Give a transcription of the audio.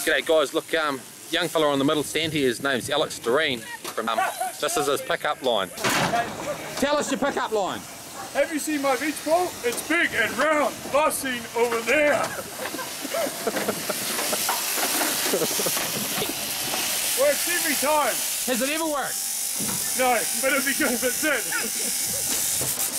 G'day guys, look, young fella on the middle stand here, his name's Alex Doreen. This is his pickup line. Tell us your pickup line. Have you seen my beach ball? It's big and round. Last seen over there. Works every time. Has it ever worked? No, but it'd be good if it did.